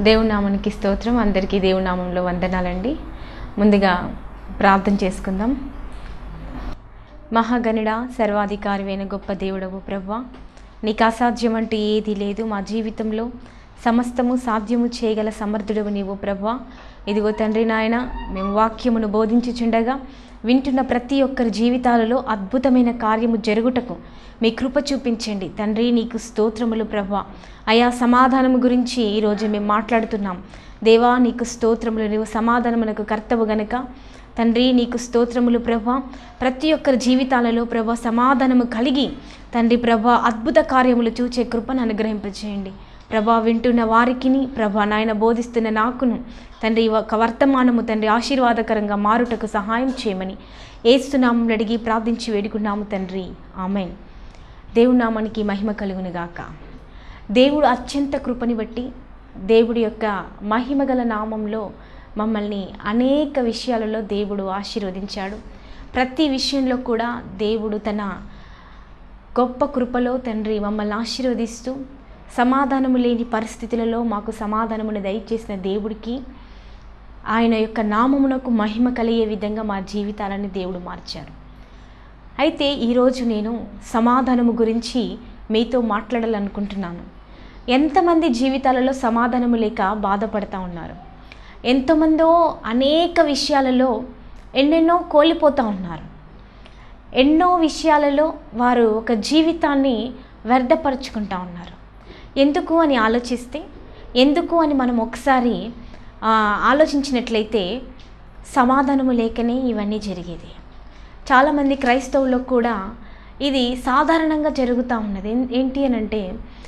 దేవుని నామానికి స్తోత్రం. అందరికీ దేవుని నామంలో వందనాలండి. ముందుగా ప్రార్థన చేసుకుందాం. మహాగణుడ, సర్వాధికారివైన గొప్ప దేవుడవు ప్రభువా, నీకు అసాధ్యం అంటే ఏది లేదు. మా జీవితంలో సమస్తము సాధ్యము చేయగల సమర్థుడవు నీవు ప్రభువా. ఇదిగో తండ్రి నాయన, మేము వాక్యమును బోధించుచుండగా వింటున్న ప్రతి ఒక్కరి జీవితాలలో అద్భుతమైన కార్యము జరుగుటకు మీ కృప చూపించండి తండ్రి. నీకు స్తోత్రములు ప్రభువా. అయా సమాధానము గురించి ఈరోజు మేము మాట్లాడుతున్నాం. దేవా నీకు స్తోత్రములు. నీవు సమాధానమునకు కర్తవు గనుక తండ్రి నీకు స్తోత్రములు ప్రభువా. ప్రతి ఒక్కరి జీవితాలలో ప్రభువా సమాధానము కలిగి తండ్రి ప్రభువా అద్భుత కార్యములు చూచే కృపను అనుగ్రహింపచేయండి ప్రభా. వింటున్న వారికి ప్రభా నాయన బోధిస్తున్న నాకును తండ్రి ఒక వర్తమానము తండ్రి ఆశీర్వాదకరంగా మారుటకు సహాయం చేయమని యేసు నామములో అడిగి ప్రార్థించి వేడుకున్నాము తండ్రి, ఆమేన్. దేవుని నామానికి మహిమ కలుగును గాక. దేవుడు అత్యంత కృపని బట్టి దేవుడి యొక్క మహిమగల నామంలో మమ్మల్ని అనేక విషయాలలో దేవుడు ఆశీర్వదించాడు. ప్రతి విషయంలో కూడా దేవుడు తన గొప్ప కృపలో తండ్రి మమ్మల్ని ఆశీర్వదిస్తూ సమాధానము లేని పరిస్థితులలో మాకు సమాధానమును దయచేసిన దేవుడికి ఆయన యొక్క నామమునకు మహిమ కలిగే విధంగా మా జీవితాలను దేవుడు మార్చారు. అయితే ఈరోజు నేను సమాధానము గురించి మీతో మాట్లాడాలనుకుంటున్నాను. ఎంతమంది జీవితాలలో సమాధానము లేక బాధపడుతూ ఉన్నారు. ఎంతోమందో అనేక విషయాలలో ఎన్నెన్నో కోల్పోతూ ఉన్నారు. ఎన్నో విషయాలలో వారు ఒక జీవితాన్ని వ్యర్థపరుచుకుంటూ ఉన్నారు. ఎందుకు అని ఆలోచిస్తే, ఎందుకు అని మనం ఒకసారి ఆలోచించినట్లయితే సమాధానము లేకనే ఇవన్నీ జరిగేది. చాలామంది క్రైస్తవుల్లో కూడా ఇది సాధారణంగా జరుగుతూ ఉన్నది. ఏంటి అని అంటే,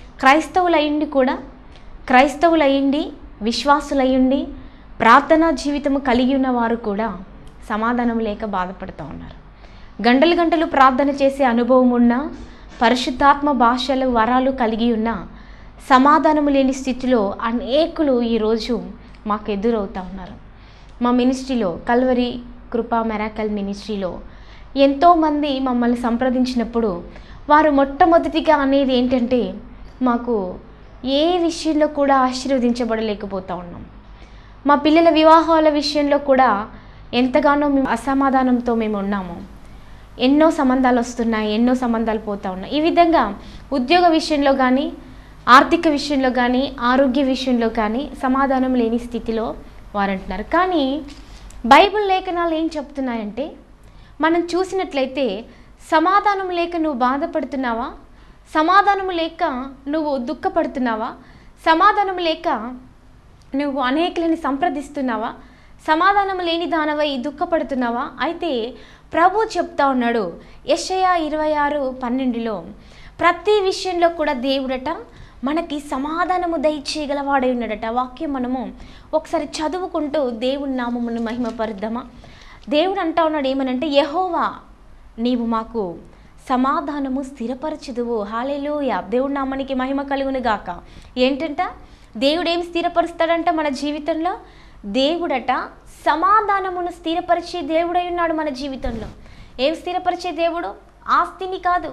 క్రైస్తవులయ్యండి విశ్వాసులయ్యండి ప్రార్థనా జీవితము కలిగి ఉన్నవారు కూడా సమాధానం లేక బాధపడుతూ ఉన్నారు. గంటలు గంటలు ప్రార్థన చేసే అనుభవం ఉన్న, పరిశుద్ధాత్మ భాషలు వరాలు కలిగి ఉన్న సమాధానము లేని స్థితిలో అనేకులు ఈరోజు మాకు ఎదురవుతూ ఉన్నారు. మా మినిస్ట్రీలో, కల్వరి కృపా మెరాకల్ మినిస్ట్రీలో ఎంతోమంది మమ్మల్ని సంప్రదించినప్పుడు వారు మొట్టమొదటిగా అనేది ఏంటంటే, మాకు ఏ విషయంలో కూడా ఆశీర్వదించబడలేకపోతూ ఉన్నాం. మా పిల్లల వివాహాల విషయంలో కూడా ఎంతగానో మేము అసమాధానంతో మేము ఉన్నాము. ఎన్నో సంబంధాలు వస్తున్నాయి, ఎన్నో సంబంధాలు పోతూ ఉన్నాయి. ఈ విధంగా ఉద్యోగ విషయంలో కానీ, ఆర్థిక విషయంలో కానీ, ఆరోగ్య విషయంలో కానీ సమాధానం లేని స్థితిలో వారు అంటున్నారు. కానీ బైబిల్ లేఖనాలు ఏం చెప్తున్నాయంటే, మనం చూసినట్లయితే సమాధానం లేక నువ్వు బాధపడుతున్నావా, సమాధానం లేక నువ్వు దుఃఖపడుతున్నావా, సమాధానం లేక నువ్వు అనేకులని సంప్రదిస్తున్నావా, సమాధానం లేని దానవై దుఃఖపడుతున్నావా? అయితే ప్రభు చెప్తా ఉన్నాడు యెషయా 26:12లో, ప్రతి విషయంలో కూడా దేవుడట మనకి సమాధానము దయచేయగలవాడై ఉన్నాడట. వాక్యం మనము ఒకసారి చదువుకుంటూ దేవుని నామమును మహిమపరుద్దామా. దేవుడు అంటా ఉన్నాడు ఏమనంటే, యెహోవా నీవు మాకు సమాధానము స్థిరపరచుదువు. హల్లెలూయా. దేవుడి నామానికి మహిమ కలుగును గాక. ఏంటంట, దేవుడు ఏం స్థిరపరుస్తాడంట మన జీవితంలో? దేవుడట సమాధానమును స్థిరపరిచే దేవుడై ఉన్నాడు మన జీవితంలో. ఏం స్థిరపరిచే దేవుడు? ఆస్తిని కాదు,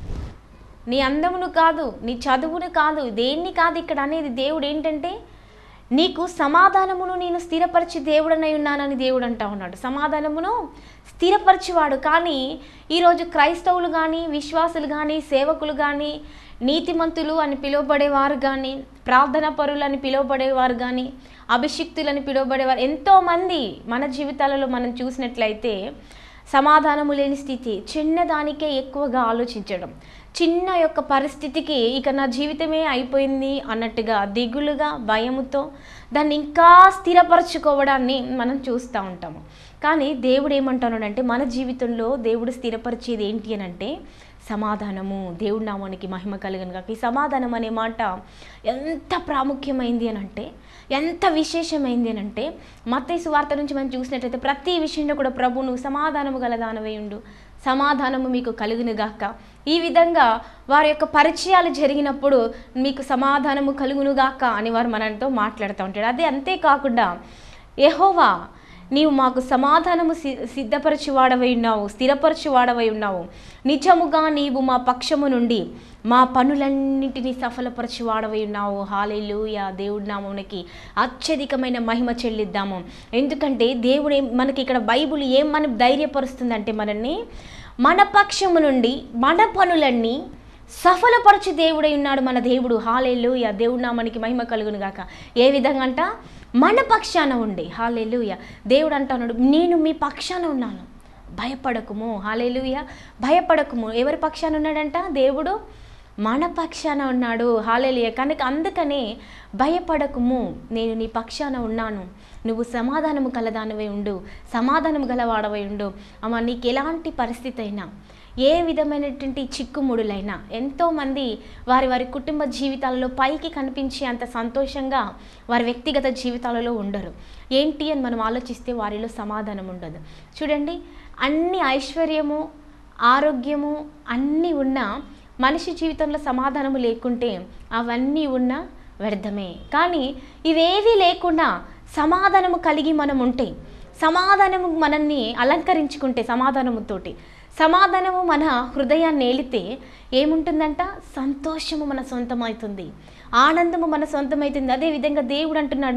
నీ అందమును కాదు, నీ చదువును కాదు, దేన్ని కాదు ఇక్కడ అనేది. దేవుడు ఏంటంటే, నీకు సమాధానమును నేను స్థిరపరిచి దేవుడనై ఉన్నానని దేవుడు అంటా ఉన్నాడు. సమాధానమును స్థిరపరిచేవాడు. కానీ ఈరోజు క్రైస్తవులు కానీ, విశ్వాసులు కానీ, సేవకులు కానీ, నీతిమంతులు అని పిలువబడేవారు కానీ, ప్రార్థనా పరులు అని పిలువబడేవారు కానీ, అభిషిక్తులని పిలువబడేవారు ఎంతోమంది మన జీవితాలలో మనం చూసినట్లయితే సమాధానము లేని స్థితి, చిన్నదానికే ఎక్కువగా ఆలోచించడం, చిన్న యొక్క పరిస్థితికి ఇక నా జీవితమే అయిపోయింది అన్నట్టుగా దిగులుగా భయముతో దాన్ని ఇంకా స్థిరపరచుకోవడాన్ని మనం చూస్తూ ఉంటాము. కానీ దేవుడు ఏమంటున్నాడంటే, మన జీవితంలో దేవుడు స్థిరపరిచేది ఏంటి అని అంటే సమాధానము. దేవుడి నామానికి మహిమ కలుగును గాక. ఈ సమాధానం అనే మాట ఎంత ప్రాముఖ్యమైంది అని అంటే, ఎంత విశేషమైంది అని అంటే, మత్తయి సువార్త నుంచి మనం చూసినట్లయితే ప్రతి విషయంలో కూడా ప్రభు నువ్వు సమాధానము గల దానవై ఉండు, సమాధానము మీకు కలుగును గాక. ఈ విధంగా వారి యొక్క పరిచయాలు జరిగినప్పుడు మీకు సమాధానము కలుగును గాక అని వారు మనతో మాట్లాడుతూ ఉంటాడు. అదే అంతేకాకుండా యెహోవా నీవు మాకు సమాధానము సిద్ధపరచువాడవై ఉన్నావు, స్థిరపరచువాడవై ఉన్నావు. నిజముగా నీవు మా పక్షము నుండి మా పనులన్నింటినీ సఫలపరచువాడవై ఉన్నావు. హల్లెలూయా. దేవుడి నామమునకి అత్యధికమైన మహిమ చెల్లిద్దాము. ఎందుకంటే దేవుడే మనకి ఇక్కడ బైబిల్ ఏం మనం ధైర్యపరుస్తుందంటే మనల్ని మన పక్షము నుండి మన పనులన్నీ సఫలపరచు దేవుడై ఉన్నాడు మన దేవుడు. హల్లెలూయా. దేవుడి నామానికి మహిమ కలుగును గాక. ఏ విధంగా అంట? మన పక్షాన ఉండి. హల్లెలూయా. దేవుడు అంటున్నాడు, నేను మీ పక్షాన ఉన్నాను, భయపడకుము. హల్లెలూయా. భయపడకుము. ఎవరి పక్షాన ఉన్నాడంట? దేవుడు మన పక్షాన ఉన్నాడు. హల్లెలూయా. కనుక అందుకనే భయపడకుము, నేను నీ పక్షాన ఉన్నాను, నువ్వు సమాధానము కలదానివై ఉండు, సమాధానము గలవాడవై ఉండు. అమ్మ, నీకు ఎలాంటి పరిస్థితి అయినా, ఏ విధమైనటువంటి చిక్కుముడులైనా, ఎంతోమంది వారి వారి కుటుంబ జీవితాలలో పైకి కనిపించే అంత సంతోషంగా వారి వ్యక్తిగత జీవితాలలో ఉండరు. ఏంటి అని మనం ఆలోచిస్తే వారిలో సమాధానం ఉండదు. చూడండి, అన్ని ఐశ్వర్యము, ఆరోగ్యము అన్నీ ఉన్నా మనిషి జీవితంలో సమాధానము లేకుంటే అవన్నీ ఉన్నా వ్యర్థమే. కానీ ఇవేవీ లేకుండా సమాధానము కలిగి మనం ఉంటే, సమాధానము మనల్ని అలంకరించుకుంటే, సమాధానము మన హృదయాన్ని ఏలితే ఏముంటుందంట? సంతోషము మన సొంతమవుతుంది, ఆనందము మన సొంతమవుతుంది. అదేవిధంగా దేవుడు అంటున్నాడు,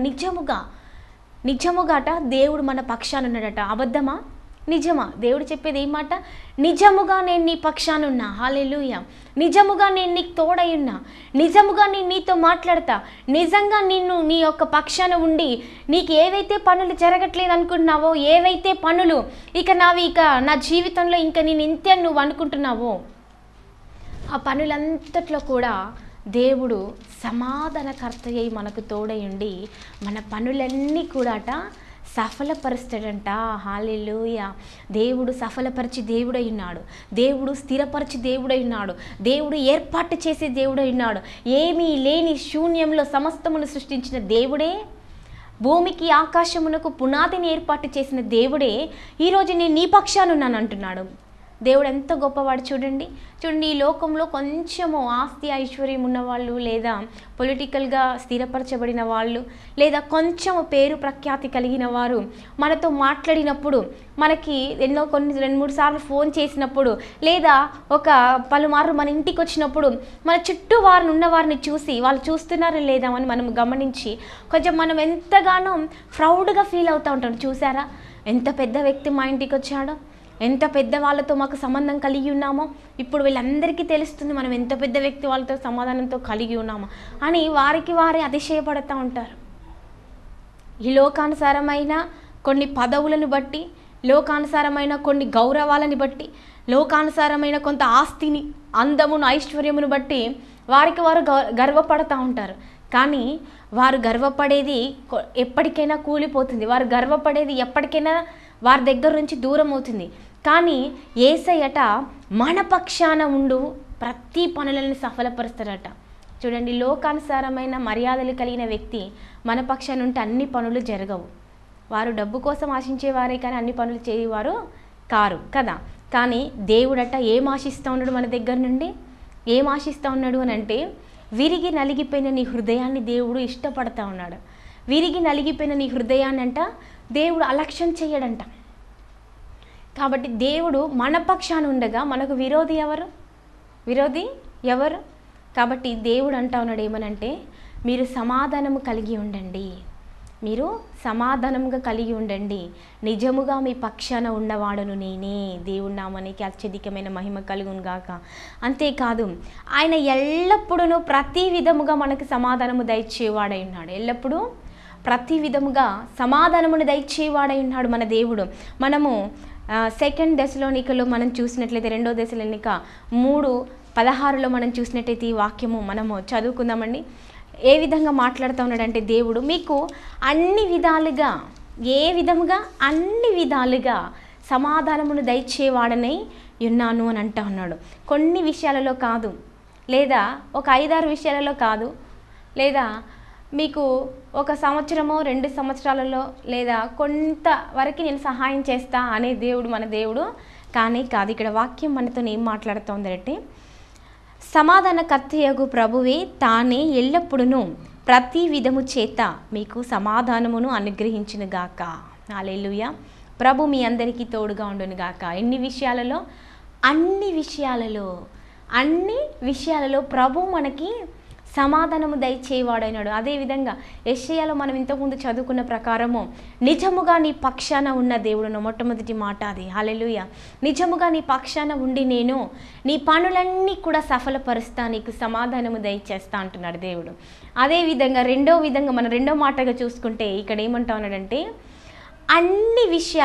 నిజముగాట దేవుడు మన పక్షాన ఉన్నాడట. అబద్ధమా? నిజమా? దేవుడు చెప్పేది ఏం మాట? నిజముగా నేను నీ పక్షానున్నా. హల్లెలూయా. నిజముగా నేను నీకు తోడై ఉన్నా, నిజముగా నేను నీతో మాట్లాడతా, నిజంగా నిన్ను నీ యొక్క పక్షాన ఉండి నీకు ఏవైతే పనులు జరగట్లేదు అనుకుంటున్నావో, ఏవైతే పనులు ఇక నా జీవితంలో ఇంకా నేను ఇంతే నువ్వు అనుకుంటున్నావో, ఆ పనులంతట్లో కూడా దేవుడు సమాధానకర్త అయి మనకు తోడై ఉండి మన పనులన్నీ కూడాట సఫలపరుస్తాడంట. హల్లెలూయా. దేవుడు సఫలపరిచి దేవుడై ఉన్నాడు, దేవుడు స్థిరపరిచి దేవుడై ఉన్నాడు, దేవుడు ఏర్పాటు చేసే దేవుడై ఉన్నాడు. ఏమీ లేని శూన్యంలో సమస్తమును సృష్టించిన దేవుడే, భూమికి ఆకాశమునకు పునాదిని ఏర్పాటు చేసిన దేవుడే ఈరోజు నేను నీ పక్షానున్నాను అంటున్నాడు. దేవుడు ఎంత గొప్పవాడు చూడండి. ఈ లోకంలో కొంచెము ఆస్తి ఐశ్వర్యం ఉన్నవాళ్ళు, లేదా పొలిటికల్గా స్థిరపరచబడిన వాళ్ళు, లేదా కొంచెము పేరు ప్రఖ్యాతి కలిగిన వారు మనతో మాట్లాడినప్పుడు, మనకి కొన్ని 2-3 సార్లు ఫోన్ చేసినప్పుడు, లేదా ఒక పలుమార్లు మన ఇంటికి వచ్చినప్పుడు మన చుట్టూ వారిని ఉన్నవారిని చూసి వాళ్ళు చూస్తున్నారో లేదా అని మనం గమనించి కొంచెం మనం ఎంతగానో ప్రౌడ్గా ఫీల్ అవుతూ ఉంటాం. చూసారా ఎంత పెద్ద వ్యక్తి మా ఇంటికి వచ్చాడో, ఎంత పెద్ద వాళ్ళతో మాకు సంబంధం కలిగి ఉన్నామో, ఇప్పుడు వీళ్ళందరికీ తెలుస్తుంది మనం ఎంత పెద్ద వ్యక్తి వాళ్ళతో సమాధానంతో కలిగి ఉన్నామో అని వారే అతిశయపడుతూ ఉంటారు. ఈ లోకానుసారమైన కొన్ని పదవులను బట్టి, లోకానుసారమైన కొన్ని గౌరవాలని బట్టి, లోకానుసారమైన కొంత ఆస్తిని, అందమును, ఐశ్వర్యమును బట్టి వారు గర్వపడుతూ ఉంటారు. కానీ వారు గర్వపడేది ఎప్పటికైనా కూలిపోతుంది, వారు గర్వపడేది ఎప్పటికైనా వారి దగ్గర నుంచి దూరం అవుతుంది. కానీ యేసయ్యట మన పక్షాన ఉండు ప్రతి పనులను సఫలపరుస్తాడట. చూడండి, లోకానుసారమైన మర్యాదలు కలిగిన వ్యక్తి మన పక్షాన ఉంటే అన్ని పనులు జరగవు. వారు డబ్బు కోసం ఆశించేవారే కానీ అన్ని పనులు చేయవారు కారు కదా. కానీ దేవుడట ఏం ఆశిస్తూ ఉన్నాడు మన దగ్గర నుండి? ఏం ఆశిస్తూ ఉన్నాడు అని అంటే, విరిగి నలిగిపోయిన నీ హృదయాన్ని దేవుడు ఇష్టపడతా ఉన్నాడు. విరిగి నలిగిపోయిన నీ హృదయాన్ని అంట దేవుడు అలక్ష్యం చేయడంట. కాబట్టి దేవుడు మన పక్షాన ఉండగా మనకు విరోధి ఎవరు? కాబట్టి దేవుడు అంటా ఉన్నాడు ఏమనంటే, మీరు సమాధానము కలిగి ఉండండి, మీరు సమాధానంగా కలిగి ఉండండి, నిజముగా మీ పక్షాన ఉన్నవాడును నేనే. దేవుడి నామానికి అత్యధికమైన మహిమ కలుగును గాక. అంతేకాదు, ఆయన ఎల్లప్పుడూ ప్రతి విధముగా మనకు సమాధానము దయచేవాడై ఉన్నాడు. ఎల్లప్పుడూ ప్రతి విధముగా సమాధానమును దయచేవాడై ఉన్నాడు మన దేవుడు. మనము 2 దశలోనికలో మనం చూసినట్లయితే, 2వ దశలోనిక 3:16 మనం చూసినట్లయితే ఈ వాక్యము మనము చదువుకుందామండి. ఏ విధంగా మాట్లాడుతూ ఉన్నాడంటే, దేవుడు మీకు అన్ని విధాలుగా సమాధానమును దయచేవాడనై ఉన్నాను అని అంటా ఉన్నాడు. కొన్ని విషయాలలో కాదు, లేదా ఒక 5-6 విషయాలలో కాదు, లేదా మీకు 1 సంవత్సరమో 2 సంవత్సరాలలో, లేదా కొంతవరకు నేను సహాయం చేస్తా అనే దేవుడు మన దేవుడు కానీ కాదు. ఇక్కడ వాక్యం మనతో ఏం మాట్లాడుతోందంటే, సమాధానకర్తయగు ప్రభువే తానే ఎల్లప్పుడూ ప్రతి విధము చేత మీకు సమాధానమును అనుగ్రహించునుగాక. హల్లెలూయా. ప్రభు మీ అందరికీ తోడుగా ఉండునుగాక. అన్ని విషయాలలో ప్రభు మనకి సమాధానము దయచేవాడైనాడు. అదేవిధంగా యెషయాలో మనం ఇంతకుముందు చదువుకున్న ప్రకారము నిజముగా నీ పక్షాన ఉన్న దేవుడును, మొట్టమొదటి మాట అది. హల్లెలూయా. నిజముగా నీ పక్షాన ఉండి నేను నీ పనులన్నీ కూడా సఫలపరుస్తా, నీకు సమాధానము దయచేస్తా అంటున్నాడు దేవుడు. అదేవిధంగా మనం రెండో మాటగా చూసుకుంటే ఇక్కడ ఏమంటా ఉన్నాడంటే అన్ని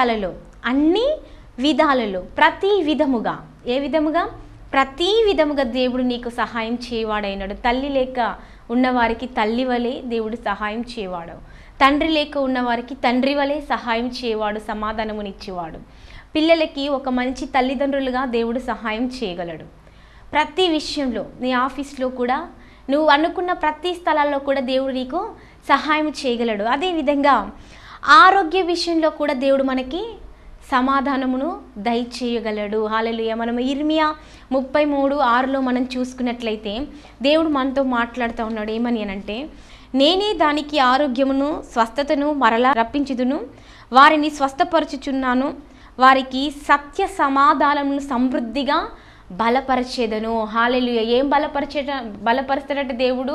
విధాలలో ప్రతి విధముగా, ఏ విధముగా? ప్రతి విధముగా దేవుడు నీకు సహాయం చేయవాడైనాడు. తల్లి లేక ఉన్నవారికి తల్లి వలె దేవుడు సహాయం చేయవాడు. తండ్రి లేక ఉన్నవారికి తండ్రి వలె సహాయం చేయవాడు, సమాధానమునిచ్చేవాడు. పిల్లలకి ఒక మంచి తల్లిదండ్రులుగా దేవుడు సహాయం చేయగలడు. ప్రతి విషయంలో, నీ ఆఫీస్లో కూడా, నువ్వు అనుకున్న ప్రతి స్థలాల్లో కూడా దేవుడు నీకు సహాయం చేయగలడు. అదేవిధంగా ఆరోగ్య విషయంలో కూడా దేవుడు మనకి సమాధానమును దయచేయగలడు. హల్లెలూయా. మనం ఇర్మియా 33:6లో మనం చూసుకున్నట్లయితే దేవుడు మనతో మాట్లాడుతూ ఉన్నాడు. ఏమని అనంటే, నేనే దానికి ఆరోగ్యమును స్వస్థతను మరలా రప్పించుదును, వారిని స్వస్థపరచుచున్నాను, వారికి సత్య సమాధానమును సమృద్ధిగా బలపరిచేదను. హల్లెలూయా. ఏం బలపరుస్తాడట దేవుడు?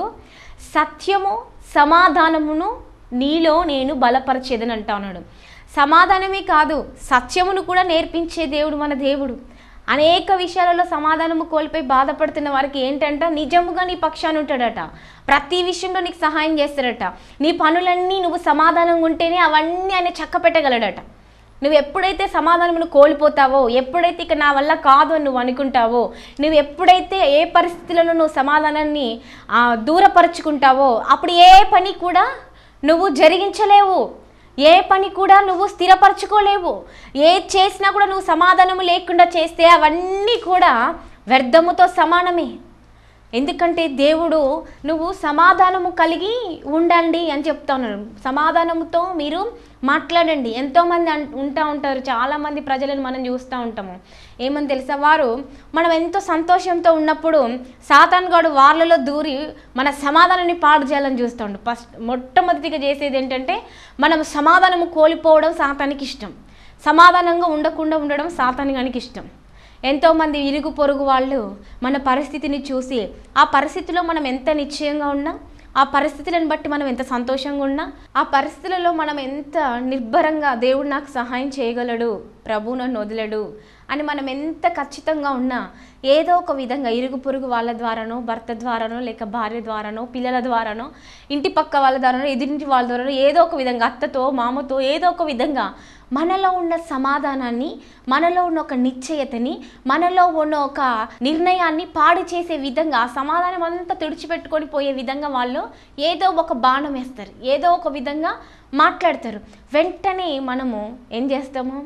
సత్యము సమాధానమును నీలో నేను బలపరిచేదని అంటా ఉన్నాడు. సమాధానమే కాదు, సత్యమును కూడా నేర్పించే దేవుడు మన దేవుడు. అనేక విషయాలలో సమాధానము కోల్పోయి బాధపడుతున్న వారికి ఏంటంట, నిజముగా నీ పక్షాన ఉంటాడట. ప్రతి విషయంలో నీకు సహాయం చేస్తాడట. నీ పనులన్నీ నువ్వు సమాధానంగా ఉంటేనే అవన్నీ ఆయన చక్కపెట్టగలడట. నువ్వు ఎప్పుడైతే సమాధానమును కోల్పోతావో, ఎప్పుడైతే ఇక నా వల్ల కాదు అని నువ్వు అనుకుంటావో, నువ్వు ఎప్పుడైతే ఏ పరిస్థితులను నువ్వు సమాధానాన్ని దూరపరుచుకుంటావో, అప్పుడు ఏ పని కూడా నువ్వు జరిగించలేవు, ఏ పని కూడా నువ్వు స్థిరపరచుకోలేవు. ఏ చేసినా కూడా నువ్వు సమాధానము లేకుండా చేస్తే అవన్నీ కూడా వ్యర్థముతో సమానమే. ఎందుకంటే దేవుడు నువ్వు సమాధానము కలిగి ఉండండి అని చెప్తా ఉన్నాడు. సమాధానముతో మీరు మాట్లాడండి. ఎంతోమంది ఉంటారు, చాలామంది ప్రజలను మనం చూస్తూ ఉంటాము. ఏమని తెలుసా, వారు మనం ఎంతో సంతోషంతో ఉన్నప్పుడు సాతానుగాడు వాళ్ళలో దూరి మన సమాధానాన్ని పాడు చేయాలని చూస్తూ ఉంటాం. మొట్టమొదటిగా చేసేది ఏంటంటే, మనం సమాధానము కోల్పోవడం సాతానికి ఇష్టం. సమాధానంగా ఉండకుండా ఉండడం సాతానికి ఇష్టం. ఎంతోమంది ఇరుగు పొరుగు వాళ్ళు మన పరిస్థితిని చూసి, ఆ పరిస్థితిలో మనం ఎంత నిశ్చయంగా ఉన్నా, ఆ పరిస్థితులను బట్టి మనం ఎంత సంతోషంగా ఉన్నా, ఆ పరిస్థితులలో మనం ఎంత నిర్భరంగా దేవుడు నాకు సహాయం చేయగలడు, ప్రభువు నన్ను వదలడు అని మనం ఎంత ఖచ్చితంగా ఉన్నా, ఏదో ఒక విధంగా ఇరుగు పొరుగు వాళ్ళ ద్వారానో, భర్త ద్వారానో, లేక భార్య ద్వారానో, పిల్లల ద్వారానో, ఇంటి పక్క వాళ్ళ ద్వారానో, ఎదురింటి వాళ్ళ ద్వారానో, ఏదో ఒక విధంగా అత్తతో మామతో ఏదో ఒక విధంగా మనలో ఉన్న సమాధానాన్ని, మనలో ఉన్న ఒక నిశ్చయతని, మనలో ఉన్న ఒక నిర్ణయాన్ని పాడు చేసే విధంగా, ఆ సమాధానం అంతా తుడిచిపెట్టుకొని పోయే విధంగా వాళ్ళు ఏదో ఒక బాణం వేస్తారు, ఏదో ఒక విధంగా మాట్లాడతారు. వెంటనే మనము ఏం చేస్తాము,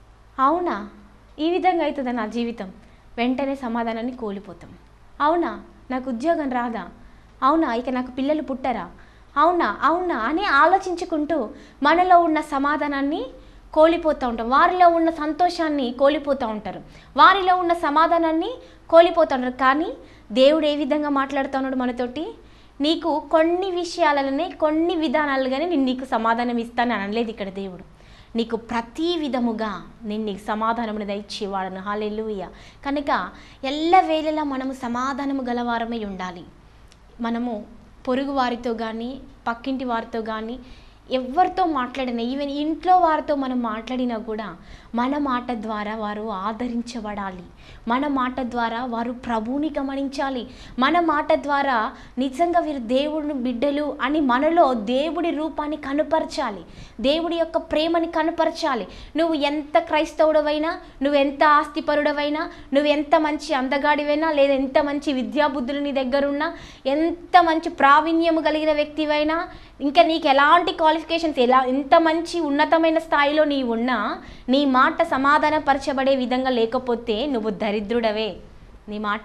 అవునా ఈ విధంగా అవుతుందా నా జీవితం, వెంటనే సమాధానాన్ని కోల్పోతాం. అవునా నాకు ఉద్యోగం రాదా, అవునా ఇక నాకు పిల్లలు పుట్టరా, అవునా అని ఆలోచించుకుంటూ మనలో ఉన్న సమాధానాన్ని కోల్పోతూ ఉంటాం. వారిలో ఉన్న సంతోషాన్ని కోల్పోతూ ఉంటారు, వారిలో ఉన్న సమాధానాన్ని కోల్పోతూ ఉంటారు. కానీ దేవుడు ఏ విధంగా మాట్లాడుతూ ఉన్నాడు మనతోటి, నీకు కొన్ని విషయాలనే, కొన్ని విధానాలుగానే నేను నీకు సమాధానం ఇస్తాను అనలేదు ఇక్కడ దేవుడు. నీకు ప్రతి విధముగా నేను నీకు సమాధానమును దయచేవాడను. హల్లెలూయా. కనుక ఎల్లవేళలా మనము సమాధానము గలవారమై ఉండాలి. మనము పొరుగు వారితో కానీ, పక్కింటి వారితో కానీ, ఎవరితో మాట్లాడినా, ఈవెన్ ఇంట్లో వారితో మనం మాట్లాడినా కూడా మన మాట ద్వారా వారు ఆదరించబడాలి, మన మాట ద్వారా వారు ప్రభువుని గమనించాలి, మన మాట ద్వారా నిజంగా వీరు దేవుని బిడ్డలు అని మనలో దేవుడి రూపాన్ని కనుపరచాలి, దేవుడి యొక్క ప్రేమని కనుపరచాలి. నువ్వు ఎంత క్రైస్తవుడవైనా, నువ్వు ఎంత ఆస్తిపరుడవైనా, నువ్వు ఎంత మంచి అందగాడివైనా, లేదా ఎంత మంచి విద్యాబుద్ధులు నీ దగ్గరున్నా, ఎంత మంచి ప్రావీణ్యము కలిగిన వ్యక్తివైనా, ఇంకా నీకు ఎలాంటి క్వాలిఫికేషన్స్, ఎంత మంచి ఉన్నతమైన స్థాయిలో నీవు ఉన్నా, నీ మాట సమాధానపరచబడే విధంగా లేకపోతే నువ్వు దరిద్రుడవే. నీ మాట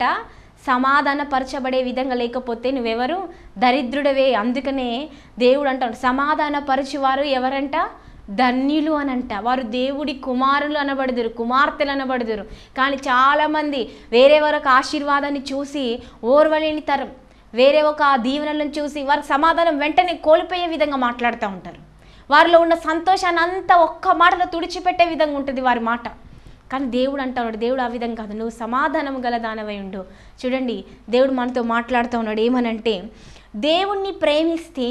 సమాధానపరచబడే విధంగా లేకపోతే నువ్వెవరు? దరిద్రుడవే. అందుకనే దేవుడు అంటాడు, సమాధానపరచువారు ఎవరంట? ధన్యులు అనంట. వారు దేవుడి కుమారులు అనబడుదురు, కుమార్తెలు అనబడుదురు. కానీ చాలామంది వేరే వరకు ఆశీర్వాదాన్ని చూసి ఓర్వలేని తరం, వేరే ఒక దీవెనలను చూసి వారి సమాధానం వెంటనే కోల్పోయే విధంగా మాట్లాడుతూ ఉంటారు. వారిలో ఉన్న సంతోషాన్ని అంతా ఒక్క మాటలో తుడిచిపెట్టే విధంగా ఉంటుంది వారి మాట. కానీ దేవుడు అంటున్నాడు, దేవుడు ఆ విధంగా కాదు, నువ్వు సమాధానం గల దానవై ఉండు. చూడండి, దేవుడు మనతో మాట్లాడుతూ ఉన్నాడు ఏమనంటే, దేవుణ్ణి ప్రేమిస్తే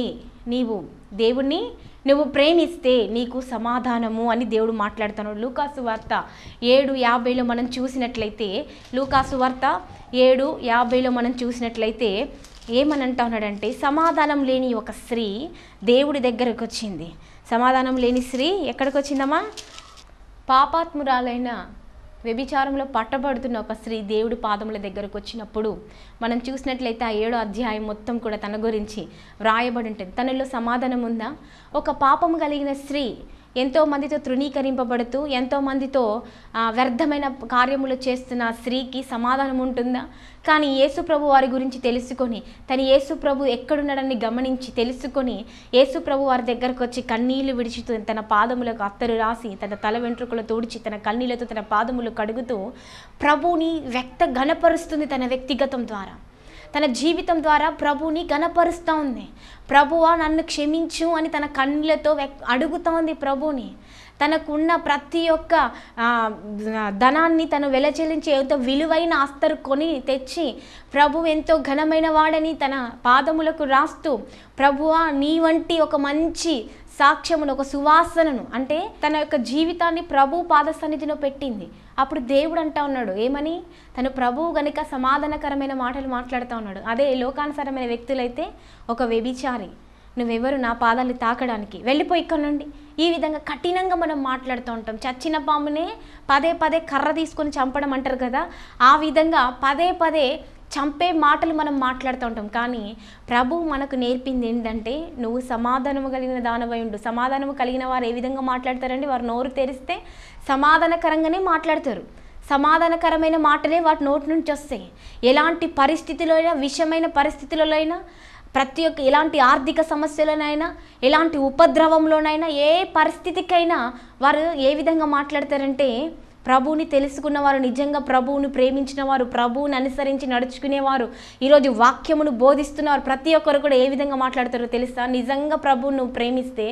నువ్వు ప్రేమిస్తే నీకు సమాధానము అని దేవుడు మాట్లాడుతున్నాడు. లూకాసు వార్త 7:50 మనం చూసినట్లయితే, లూకాసు వార్త 7:50 మనం చూసినట్లయితే ఏమనంటా ఉన్నాడంటే, సమాధానం లేని ఒక స్త్రీ దేవుడి దగ్గరకు వచ్చింది. సమాధానం లేని స్త్రీ ఎక్కడికి వచ్చిందమ్మా? పాపాత్మురాలైన వ్యభిచారంలో పట్టబడుతున్న ఒక స్త్రీ దేవుడి పాదముల దగ్గరకు వచ్చినప్పుడు మనం చూసినట్లయితే ఆ 7వ అధ్యాయం మొత్తం కూడా తన గురించి వ్రాయబడి ఉంటుంది. తనలో సమాధానం ఉందా? ఒక పాపము కలిగిన స్త్రీ ఎంతోమందితో తృణీకరింపబడుతూ ఎంతోమందితో వ్యర్థమైన కార్యములు చేస్తున్న స్త్రీకి సమాధానం ఉంటుందా? కానీ యేసుప్రభు వారి గురించి తెలుసుకొని, తన యేసుప్రభు ఎక్కడున్నాడని గమనించి తెలుసుకొని యేసుప్రభు వారి దగ్గరకు వచ్చి కన్నీళ్లు విడిచుతూ తన పాదములకు అత్తరు రాసి తన తల వెంట్రుకలు తోడిచి తన కన్నీళ్లతో తన పాదములు కడుగుతూ ప్రభువుని ఘనపరుస్తుంది. తన వ్యక్తిగతం ద్వారా, తన జీవితం ద్వారా ప్రభువుని ఘనపరుస్తూ ఉంది. ప్రభువా నన్ను క్షమించు అని తన కన్నీళ్లతో అడుగుతూ ఉంది ప్రభువుని. తనకున్న ప్రతి ఒక్క ధనాన్ని తను వెలచెల్లించి ఎంతో విలువైన ఆస్తరు కొని తెచ్చి ప్రభు ఎంతో ఘనమైన వాడని తన పాదములకు రాస్తూ, ప్రభువా నీ వంటి ఒక మంచి సాక్ష్యమును, ఒక సువాసనను, అంటే తన యొక్క జీవితాన్ని ప్రభు పాద సన్నిధిలో పెట్టింది. అప్పుడు దేవుడు అంటా ఉన్నాడు ఏమని? తను ప్రభువు గనుక సమాధానకరమైన మాటలు మాట్లాడుతూ ఉన్నాడు. అదే లోకానుసారమైన వ్యక్తులైతే ఒక వ్యభిచారి, నువ్వెవరు నా పాదాలు తాకడానికి, వెళ్ళిపోయి ఇక్కడ నుండి, ఈ విధంగా కఠినంగా మనం మాట్లాడుతూ ఉంటాం. చచ్చిన పామునే పదే కర్ర తీసుకొని చంపడం అంటారు కదా, ఆ విధంగా పదే చంపే మాటలు మనం మాట్లాడుతూ ఉంటాం. కానీ ప్రభువు మనకు నేర్పింది ఏంటంటే, నువ్వు సమాధానము కలిగిన దానవై ఉండు. సమాధానము కలిగిన వారు ఏ విధంగా మాట్లాడతారండి? వారు నోరు తెరిస్తే సమాధానకరంగానే మాట్లాడతారు. సమాధానకరమైన మాటలే వాటి నోటి నుంచి వస్తాయి. ఎలాంటి పరిస్థితిలో అయినా, విషమైన పరిస్థితులలో అయినా, ప్రతి ఒక్క ఎలాంటి ఆర్థిక సమస్యలోనైనా, ఎలాంటి ఉపద్రవంలోనైనా, ఏ పరిస్థితికైనా వారు ఏ విధంగా మాట్లాడతారంటే, ప్రభువుని తెలుసుకున్నవారు, నిజంగా ప్రభువుని ప్రేమించిన వారు, ప్రభువుని అనుసరించి నడుచుకునేవారు, ఈరోజు వాక్యమును బోధిస్తున్నవారు ప్రతి ఒక్కరు కూడా ఏ విధంగా మాట్లాడతారో తెలుసా? నిజంగా ప్రభువును ప్రేమిస్తే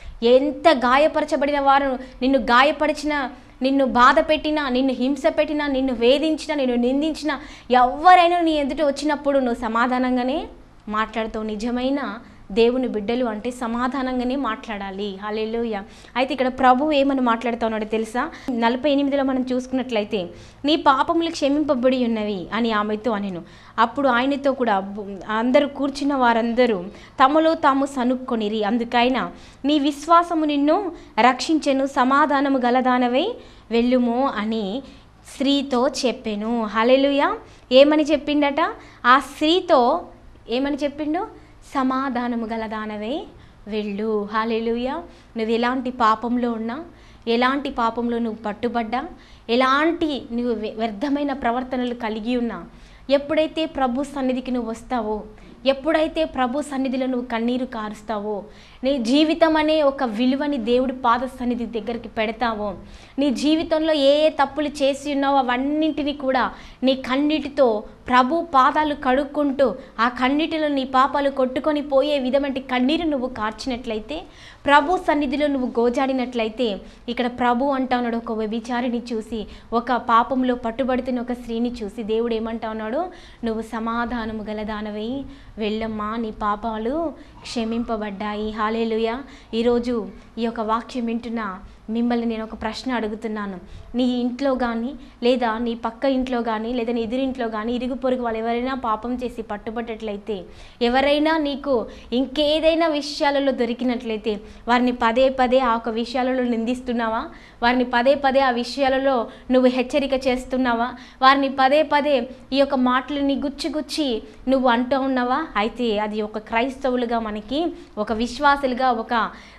ఎంత గాయపరచబడిన వారు, నిన్ను గాయపరిచిన, నిన్ను బాధ పెట్టినా, నిన్ను హింస పెట్టినా, నిన్ను వేధించినా, నిన్ను నిందించినా, ఎవరైనా నీ ఎదుట వచ్చినప్పుడు నువ్వు సమాధానంగానే మాట్లాడుతావు. నిజమైన దేవుని బిడ్డలు అంటే సమాధానంగానే మాట్లాడాలి. హల్లెలూయా. అయితే ఇక్కడ ప్రభువు ఏమని మాట్లాడుతూ ఉన్నాడో తెలుసా? 48లో మనం చూసుకున్నట్లయితే, నీ పాపములు క్షమింపబడి ఉన్నవి అని ఆమెతో అనెను. అప్పుడు ఆయనతో కూడా అందరూ కూర్చున్న వారందరూ తమలో తాము సనుక్కొనిరి. అందుకైనా నీ విశ్వాసము నిన్ను రక్షించెను, సమాధానము గలదానవై వెళ్ళుము అని స్త్రీతో చెప్పెను. హల్లెలూయా. ఏమని చెప్పిండట? ఆ స్త్రీతో ఏమని చెప్పిండు? సమాధానము గలదానవై వెళ్ళు. హల్లెలూయా. నువ్వు ఎలాంటి పాపంలో ఉన్నా, ఎలాంటి పాపంలో నువ్వు పట్టుబడ్డా, ఎలాంటి నువ్వు వ్యర్థమైన ప్రవర్తనలు కలిగి ఉన్నా, ఎప్పుడైతే ప్రభు సన్నిధికి నువ్వు వస్తావో, ఎప్పుడైతే ప్రభు సన్నిధిలో నువ్వు కన్నీరు కారుస్తావో, నీ జీవితం అనే ఒక విలువని దేవుడి పాద సన్నిధి దగ్గరికి పెడతావో, నీ జీవితంలో ఏ తప్పులు చేసి ఉన్నావో అవన్నింటినీ కూడా నీ కన్నీటితో ప్రభు పాదాలు కడుక్కుంటూ ఆ కన్నీటిలో నీ పాపాలు కొట్టుకొని పోయే విధమంటి కన్నీరు నువ్వు కార్చినట్లయితే, ప్రభు సన్నిధిలో నువ్వు గోజాడినట్లయితే, ఇక్కడ ప్రభు అంటా ఉన్నాడు, ఒక వ్యభిచారిని చూసి, ఒక పాపంలో పట్టుబడుతున్న ఒక స్త్రీని చూసి దేవుడు ఏమంటా ఉన్నాడు? నువ్వు సమాధానము గలదానవై వెళ్ళమ్మా, నీ పాపాలు క్షమింపబడ్డాయి. హల్లెలూయా. ఈరోజు ఈ యొక్క వాక్యం వింటున్న మిమ్మల్ని నేను ఒక ప్రశ్న అడుగుతున్నాను. నీ ఇంట్లో కానీ, లేదా నీ పక్క ఇంట్లో కానీ, లేదా నీ ఎదురింట్లో కానీ, ఇరుగు పొరుగు వాళ్ళు ఎవరైనా పాపం చేసి పట్టుబట్టట్లయితే, ఎవరైనా నీకు ఇంకేదైనా విషయాలలో దొరికినట్లయితే, వారిని పదే ఆ ఒక విషయాలలో నిందిస్తున్నావా? వారిని పదే ఆ విషయాలలో నువ్వు హెచ్చరిక చేస్తున్నావా? వారిని పదే ఈ యొక్క మాటలని గుచ్చి నువ్వు అంటూ ఉన్నావా? అయితే అది ఒక క్రైస్తవులుగా, మనకి ఒక విశ్వాసులుగా, ఒక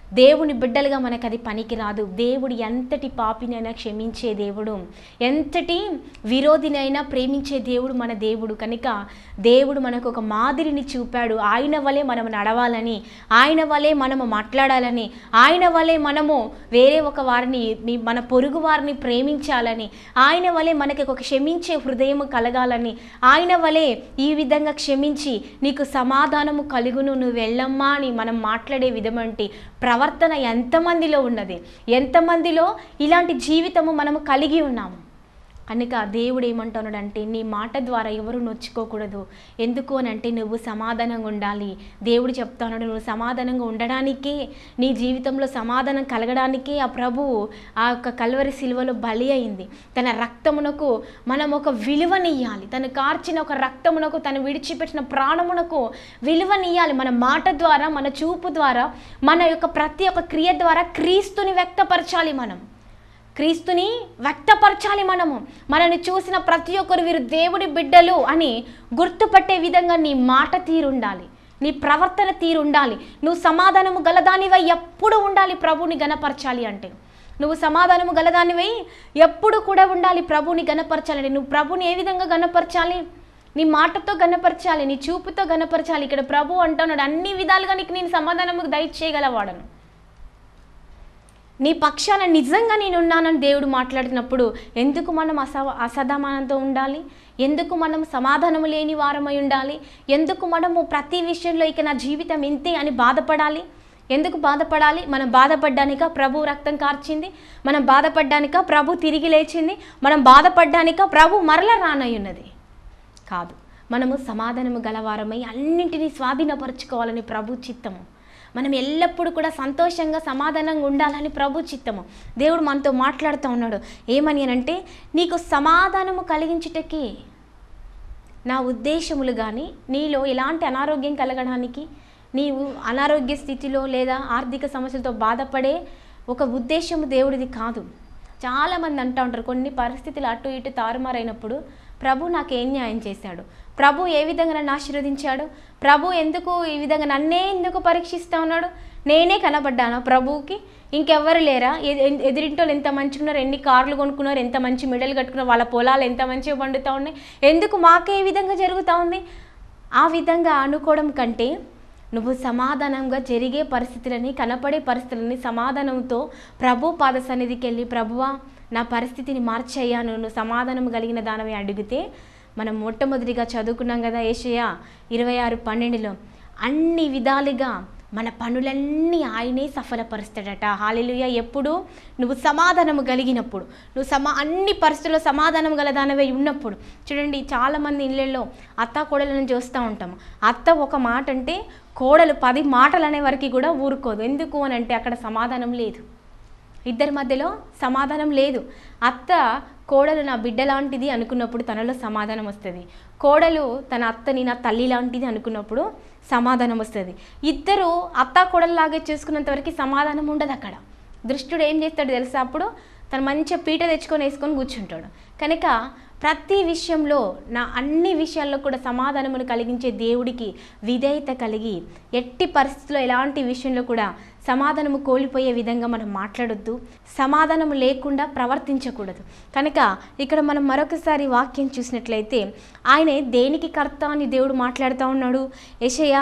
దేవుని బిడ్డలుగా మనకు అది పనికిరాదు. దేవుడు ఎంతటి పాపినైనా క్షమించే దేవుడు, ఎంతటి విరోధినైనా ప్రేమించే దేవుడు మన దేవుడు. కనుక దేవుడు మనకు ఒక మాదిరిని చూపాడు. ఆయన వలె మనం నడవాలని, ఆయన వలె మనము మాట్లాడాలని, ఆయన వలె మనము వేరే ఒక వారిని, మన పొరుగు వారిని ప్రేమించాలని, ఆయన వలె మనకి ఒక క్షమించే హృదయం కలగాలని, ఆయన వలె ఈ విధంగా క్షమించి నీకు సమాధానము కలుగును, నువ్వు వెళ్ళమ్మా అని మనం మాట్లాడే విధమంటి ప్రవర్తన ఎంతమందిలో ఉన్నది, ఎంతమందిలో ఇలాంటి జీవితము మనము కలిగి ఉన్నాము. కనుక దేవుడు ఏమంటున్నాడంటే నీ మాట ద్వారా ఎవరు నొచ్చుకోకూడదు. ఎందుకు అని అంటే నువ్వు సమాధానంగా ఉండాలి. దేవుడు చెప్తున్నాడు, నువ్వు సమాధానంగా ఉండడానికే, నీ జీవితంలో సమాధానం కలగడానికే ఆ ప్రభువు ఆ యొక్క కల్వరి శిలువలో బలి అయింది. తన రక్తమునకు మనం ఒక విలువనియ్యాలి. తను కార్చిన ఒక రక్తమునకు, తను విడిచిపెట్టిన ప్రాణమునకు విలువనియ్యాలి. మన మాట ద్వారా, మన చూపు ద్వారా, మన యొక్క ప్రతి ఒక్క క్రియ ద్వారా క్రీస్తుని వ్యక్తపరచాలి. క్రీస్తుని వ్యక్తపరచాలి. మనల్ని చూసిన ప్రతి ఒక్కరు వీరు దేవుడి బిడ్డలు అని గుర్తుపట్టే విధంగా నీ మాట తీరుండాలి, నీ ప్రవర్తన తీరుండాలి. నువ్వు సమాధానము గలదానివై ఎప్పుడు ఉండాలి. ప్రభుని గణపరచాలి అంటే నువ్వు సమాధానము గలదానివై ఎప్పుడు కూడా ఉండాలి. ప్రభుని గణపరచాలంటే నువ్వు ప్రభుని ఏ విధంగా గణపరచాలి? నీ మాటతో గణపరచాలి, నీ చూపుతో గణపరచాలి. ఇక్కడ ప్రభు అంటున్నాడు, అన్ని విధాలుగా నీకు నేను సమాధానము దయచేయగలవాడను, నీ పక్షాన నిజంగా నేను ఉన్నానని దేవుడు మాట్లాడినప్పుడు ఎందుకు మనం అసమాధానంతో ఉండాలి? ఎందుకు మనం సమాధానం లేని వారమై ఉండాలి? ఎందుకు మనము ప్రతి విషయంలో ఇక నా జీవితం ఇంతే అని బాధపడాలి? ఎందుకు బాధపడాలి? మనం బాధపడ్డానిక ప్రభు రక్తం కార్చింది? మనం బాధపడ్డానిక ప్రభు తిరిగి లేచింది? మనం బాధపడ్డానిక ప్రభు మరల రానయ్యున్నది? కాదు. మనము సమాధానము గలవారమై అన్నింటినీ స్వాధీనపరచుకోవాలని ప్రభు చిత్తము. మనం ఎల్లప్పుడూ కూడా సంతోషంగా సమాధానంగా ఉండాలని ప్రభు చిత్తము. దేవుడు మనతో మాట్లాడుతూ ఉన్నాడు. ఏమని అంటే నీకు సమాధానము కలిగించుటకి నా ఉద్దేశములు కానీ, నీలో ఎలాంటి అనారోగ్యం కలగడానికి, నీవు అనారోగ్య స్థితిలో లేదా ఆర్థిక సమస్యలతో బాధపడే ఒక ఉద్దేశము దేవుడిది కాదు. చాలామంది అంటూ ఉంటారు, కొన్ని పరిస్థితులు అటు ఇటు తారుమారైనప్పుడు ప్రభు నాకేం న్యాయం చేశాడు, ప్రభు ఏ విధంగా నన్ను ఆశీర్వదించాడు, ప్రభు ఎందుకు ఈ విధంగా నన్నే ఎందుకు పరీక్షిస్తూ ఉన్నాడు, నేనే కనబడ్డాను ప్రభువుకి, ఇంకెవ్వరు లేరా? ఎదురింటోళ్ళు ఎంత మంచిగా ఉన్నారు, ఎన్ని కార్లు కొనుక్కున్నారు, ఎంత మంచి మెడలు కట్టుకున్నారు, వాళ్ళ పొలాలు ఎంత మంచిగా పండుతూ ఉన్నాయి, ఎందుకు మాకే ఈ విధంగా జరుగుతూ ఉంది? ఆ విధంగా అనుకోవడం కంటే నువ్వు సమాధానంగా జరిగే పరిస్థితులని, కనపడే పరిస్థితులని సమాధానంతో ప్రభు పాద సన్నిధికి వెళ్ళి, ప్రభువా నా పరిస్థితిని మార్చయ్యాను, నువ్వు సమాధానం కలిగిన దానమే అడిగితే, మనం మొట్టమొదటిగా చదువుకున్నాం కదా యెషయా 26:12లో, అన్ని విధాలుగా మన పనులన్నీ ఆయనే సఫలపరుస్తాడట. హల్లెలూయా. ఎప్పుడు నువ్వు సమాధానము కలిగినప్పుడు, నువ్వు అన్ని పరిస్థితుల్లో సమాధానం గలదానవే ఉన్నప్పుడు. చూడండి, చాలామంది ఇళ్ళల్లో అత్త కోడలను చూస్తూ ఉంటాము. అత్త ఒక మాట అంటే కోడలు 10 మాటలు అనే వరకు కూడా ఊరుకోదు. ఎందుకు అని అంటే అక్కడ సమాధానం లేదు, ఇద్దరి మధ్యలో సమాధానం లేదు. అత్త కోడలు నా బిడ్డ లాంటిది అనుకున్నప్పుడు తనలో సమాధానం వస్తుంది. కోడలు తన అత్తని నా తల్లి లాంటిది అనుకున్నప్పుడు సమాధానం వస్తుంది. ఇద్దరు అత్త కోడల్లాగే చూసుకున్నంత వరకు సమాధానం ఉండదు. అక్కడ దృష్టుడు ఏం చేస్తాడు తెలుసా? అప్పుడు తను మంచిగా పీట తెచ్చుకొని వేసుకొని కూర్చుంటాడు. కనుక ప్రతి విషయంలో, అన్ని విషయాల్లో కూడా సమాధానమును కలిగించే దేవుడికి విధేయత కలిగి, ఎట్టి పరిస్థితుల్లో ఎలాంటి విషయంలో కూడా సమాధానము కోల్పోయే విధంగా మనం మాట్లాడొద్దు, సమాధానము లేకుండా ప్రవర్తించకూడదు. కనుక ఇక్కడ మనం మరొకసారి వాక్యం చూసినట్లయితే, ఆయనే దేనికి కర్త అని దేవుడు మాట్లాడుతూ ఉన్నాడు. యెషయా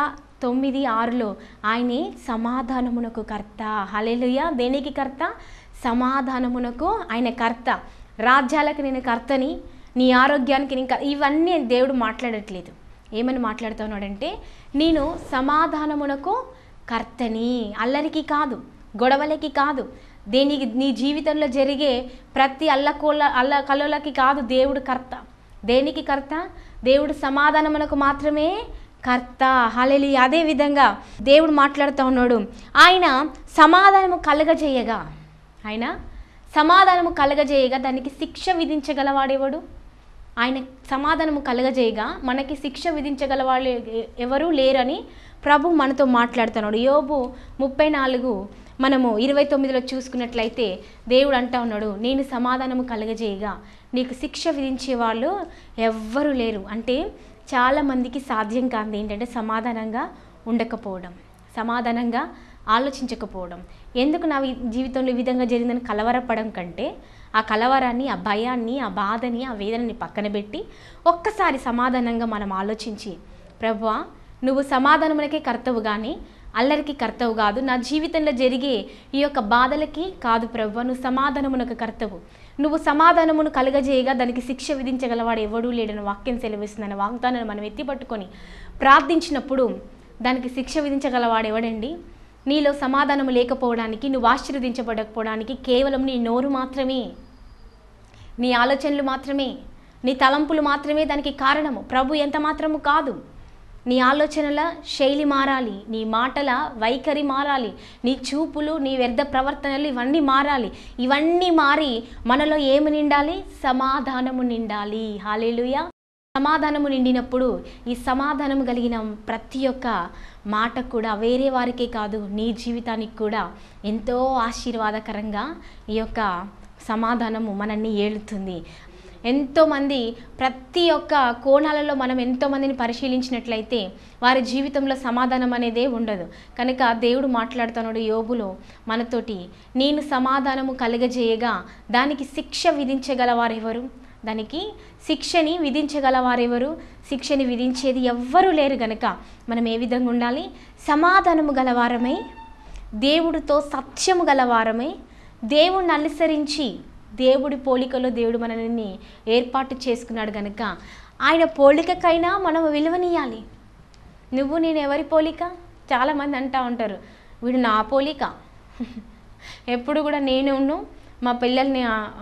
9:6లో ఆయనే సమాధానమునకు కర్త. హల్లెలూయా. దేనికి కర్త? సమాధానమునకు ఆయన కర్త. రాజ్యాలకు నేను కర్తని, నీ ఆరోగ్యానికి నేను ఇవన్నీ దేవుడు మాట్లాడట్లేదు. ఏమని మాట్లాడుతున్నాడంటే, నేను సమాధానమునకు కర్తని, అల్లరికి కాదు, గొడవలకి కాదు, నీ జీవితంలో జరిగే ప్రతి అల్లకల్లోలకి కాదు దేవుడు కర్త. దేనికి కర్త? దేవుడు సమాధానమునకు మాత్రమే కర్త. హల్లెలూయా. అదే విధంగా దేవుడు మాట్లాడుతూ ఉన్నాడు, ఆయన సమాధానము కలగజేయగా దానికి శిక్ష విధించగలవాడెవడు? ఆయన సమాధానము కలగజేయగా మనకి శిక్ష విధించగలవాళ్ళు ఎవరూ లేరని ప్రభు మనతో మాట్లాడుతున్నాడు. యోబు 34 మనము 29లో చూసుకున్నట్లయితే దేవుడు అంటా ఉన్నాడు, నేను సమాధానము కలగజేయగా నీకు శిక్ష విధించే వాళ్ళు ఎవ్వరూ లేరు. అంటే చాలామందికి సాధ్యం కాదు ఏంటంటే సమాధానంగా ఉండకపోవడం, సమాధానంగా ఆలోచించకపోవడం. ఎందుకు నా జీవితంలో ఈ విధంగా జరిగిందని కలవరపడం కంటే ఆ కలవరాన్ని, ఆ భయాన్ని, ఆ బాధని, ఆ వేదనని పక్కన పెట్టి ఒక్కసారి సమాధానంగా మనం ఆలోచించి, ప్రభువా నువ్వు సమాధానమునకే కర్తవు కానీ అల్లరికి కర్తవు కాదు, నా జీవితంలో జరిగే ఈ యొక్క బాధలకి కాదు ప్రభువా, నువ్వు సమాధానమునకు కర్తవు, నువ్వు సమాధానమును కలగజేయగా దానికి శిక్ష విధించగలవాడు ఎవడూ లేడని వాక్యం సెలవిస్తుందని వాగ్దానాన్ని మనం ఎత్తిపట్టుకొని ప్రార్థించినప్పుడు దానికి శిక్ష విధించగలవాడు ఎవడండి? నీలో సమాధానం లేకపోవడానికి, నువ్వు ఆశీర్వదించబడకపోవడానికి కేవలం నీ నోరు మాత్రమే, నీ ఆలోచనలు మాత్రమే, నీ తలంపులు మాత్రమే దానికి కారణము. ప్రభు ఎంత మాత్రము కాదు. నీ ఆలోచనల శైలి మారాలి, నీ మాటల వైఖరి మారాలి, నీ చూపులు, నీ వ్యర్థ ప్రవర్తనలు ఇవన్నీ మారాలి. ఇవన్నీ మారి మనలో ఏమి నిండాలి? సమాధానము నిండాలి. హల్లెలూయా. సమాధానము నిండినప్పుడు ఈ సమాధానము కలిగిన ప్రతి ఒక్క మాట కూడా వేరే వారికే కాదు, నీ జీవితానికి కూడా ఎంతో ఆశీర్వాదకరంగా ఈ యొక్క సమాధానము మనల్ని ఏలుతుంది. ఎంతోమంది ప్రతి ఒక్క కోణాలలో మనం ఎంతోమందిని పరిశీలించినట్లయితే వారి జీవితంలో సమాధానం అనేదే ఉండదు. కనుక దేవుడు మాట్లాడుతున్నాడు యోబులో మనతోటి, నేను సమాధానము కలగజేయగా దానికి శిక్ష విధించగలవారెవరు? దానికి శిక్షని విధించగలవారెవరు? శిక్షని విధించేది ఎవ్వరూ లేరు. గనక మనం ఏ విధంగా ఉండాలి? సమాధానము గలవారమై, దేవుడితో సత్యము గలవారమై, దేవుడిని అనుసరించి, దేవుడి పోలికలో దేవుడు మనల్ని ఏర్పాటు చేసుకున్నాడు కనుక ఆయన పోలికకైనా మనం విలువనియాలి. నువ్వు నేను ఎవరి పోలిక? చాలామంది అంటూ ఉంటారు, వీడు నా పోలిక. ఎప్పుడు కూడా నేను మా పిల్లల్ని,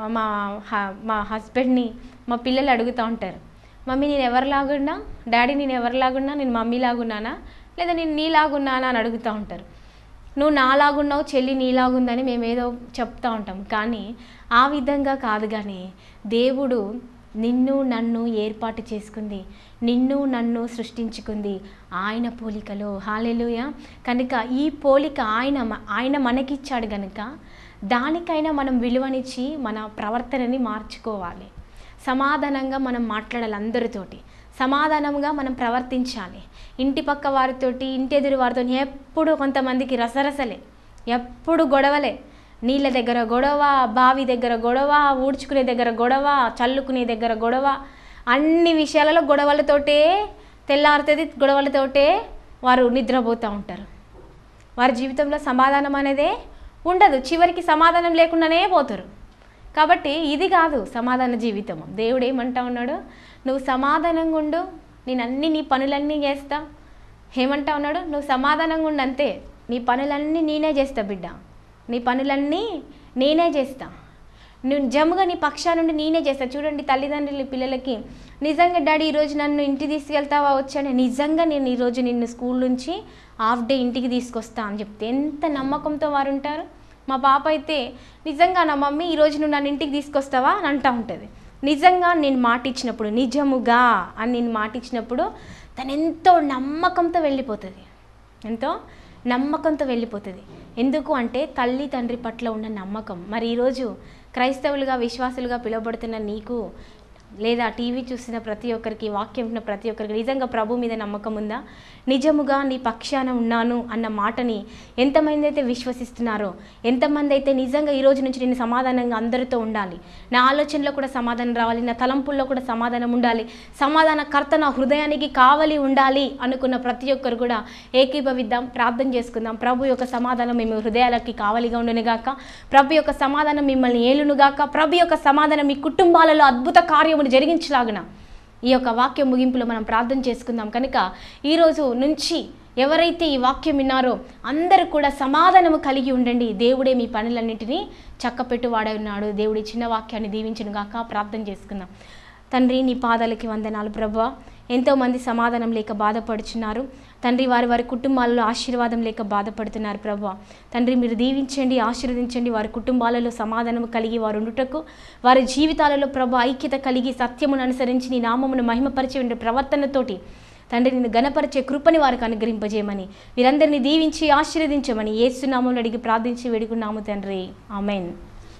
మా హస్బెండ్ని, మా పిల్లలు అడుగుతూ ఉంటారు, మమ్మీ నేను ఎవరిలాగున్నా, డాడీ నేను ఎవరిలాగున్నా, నేను మమ్మీలాగున్నానా లేదా నేను నీలాగున్నానా అని అడుగుతూ ఉంటారు. నువ్వు నాలాగున్నావు, చెల్లి నీలాగుందని మేమేదో చెప్తూ ఉంటాం. కానీ ఆ విధంగా కాదు. కానీ దేవుడు నిన్ను నన్ను ఏర్పాటు చేసుకుంది, నిన్ను నన్ను సృష్టించుకుంది ఆయన పోలికలో. హల్లెలూయా. కనుక ఈ పోలిక ఆయన మనకిచ్చాడు కనుక దానికైనా మనం విలువనిచ్చి మన ప్రవర్తనని మార్చుకోవాలి. సమాధానంగా మనం మాట్లాడాలి, అందరితోటి సమాధానంగా మనం ప్రవర్తించాలి. ఇంటి పక్క వారితోటి, ఇంటి ఎదురు వారితో ఎప్పుడు కొంతమందికి రసరసలే, ఎప్పుడు గొడవలే. నీళ్ళ దగ్గర గొడవ, బావి దగ్గర గొడవ, ఊడ్చుకునే దగ్గర గొడవ, చల్లుకునే దగ్గర గొడవ, అన్ని విషయాలలో గొడవలతోటే తెల్లారుతుంది, గొడవలతోటే వారు నిద్రపోతూ ఉంటారు. వారి జీవితంలో సమాధానం అనేదే ఉండదు, చివరికి సమాధానం లేకుండానే పోతారు. కాబట్టి ఇది కాదు సమాధాన జీవితం. దేవుడు ఏమంటా ఉన్నాడు? నువ్వు సమాధానంగా ఉండు, నేను నీ పనులన్నీ చేస్తా. ఏమంటా ఉన్నాడు? నువ్వు సమాధానంగా ఉండు, అంతే, నీ పనులన్నీ నేనే చేస్తా బిడ్డ, నీ పనులన్నీ నేనే చేస్తా, నువ్వు నిజంగా నీ పక్షా నుండి నేనే చేస్తా. చూడండి తల్లిదండ్రులు పిల్లలకి, నిజంగా డాడీ ఈరోజు నన్ను ఇంటికి తీసుకెళ్తావా వచ్చాను, నిజంగా నేను ఈరోజు నిన్ను స్కూల్ నుంచి హాఫ్ డే ఇంటికి తీసుకొస్తా అని చెప్తే ఎంత నమ్మకంతో వారు ఉంటారు. మా పాప అయితే నిజంగా నా మమ్మీ ఈరోజు నువ్వు నన్ను ఇంటికి తీసుకొస్తావా అని అంటూ ఉంటుంది. నిజంగా నేను మాట ఇచ్చినప్పుడు, నిజముగా అని నేను మాట ఇచ్చినప్పుడు తను ఎంతో నమ్మకంతో వెళ్ళిపోతుంది, ఎంతో నమ్మకంతో వెళ్ళిపోతుంది. ఎందుకు అంటే తల్లి తండ్రి పట్ల ఉన్న నమ్మకం. మరి ఈరోజు క్రైస్తవులుగా, విశ్వాసులుగా పిలువబడుతున్న నీకు, లేదా టీవీ చూసిన ప్రతి ఒక్కరికి, వాక్యం ఉన్న ప్రతి ఒక్కరికి నిజంగా ప్రభు మీద నమ్మకం ఉందా? నిజముగా నీ పక్షాన ఉన్నాను అన్న మాటని ఎంతమంది అయితే విశ్వసిస్తున్నారో, ఎంతమంది అయితే నిజంగా ఈరోజు నుంచి నేను సమాధానంగా అందరితో ఉండాలి, నా ఆలోచనలో కూడా సమాధానం రావాలి, నా తలంపుల్లో కూడా సమాధానం ఉండాలి, సమాధానకర్త నా హృదయానికి కావలి ఉండాలి అనుకున్న ప్రతి ఒక్కరు కూడా ఏకీభవిద్దాం, ప్రార్థన చేసుకుందాం. ప్రభు యొక్క సమాధానం మేము హృదయాలకి కావలిగా ఉండునుగాక, ప్రభు యొక్క సమాధానం మిమ్మల్ని ఏలునుగాక, ప్రభు యొక్క సమాధానం మీ కుటుంబాలలో అద్భుత కార్యములు జరిగించలాగున ఈ యొక్క వాక్యం ముగింపులో మనం ప్రార్థన చేసుకుందాం. కనుక ఈరోజు నుంచి ఎవరైతే ఈ వాక్యం విన్నారో అందరూ కూడా సమాధానము కలిగి ఉండండి. దేవుడే మీ పనులన్నింటినీ చక్కపెట్టువాడై ఉన్నాడు. దేవుడి చిన్న వాక్యాన్ని దీవించునుగాక. ప్రార్థన చేసుకుందాం. తండ్రి, నీ పాదాలకి వందనాలు ప్రభువా. ఎంతోమంది సమాధానం లేక బాధపడుచున్నారు తండ్రి, వారి కుటుంబాలలో ఆశీర్వాదం లేక బాధపడుతున్నారు ప్రభువా. తండ్రి, మీరు దీవించండి, ఆశీర్వదించండి. వారి కుటుంబాలలో సమాధానం కలిగి వారు ఉండుటకు, వారి జీవితాలలో ప్రభు ఐక్యత కలిగి సత్యమును అనుసరించి నీ నామమును మహిమపరిచే ప్రవర్తనతోటి తండ్రి నిన్ను గణపరిచే కృపని వారికి అనుగ్రహింపజేయమని, వీరందరినీ దీవించి ఆశీర్వదించమని యేసు నామములో అడిగి ప్రార్థించి వేడుకున్నాము తండ్రి. ఆమేన్.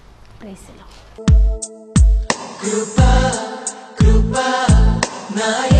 Praise the Lord. కృప కృప నా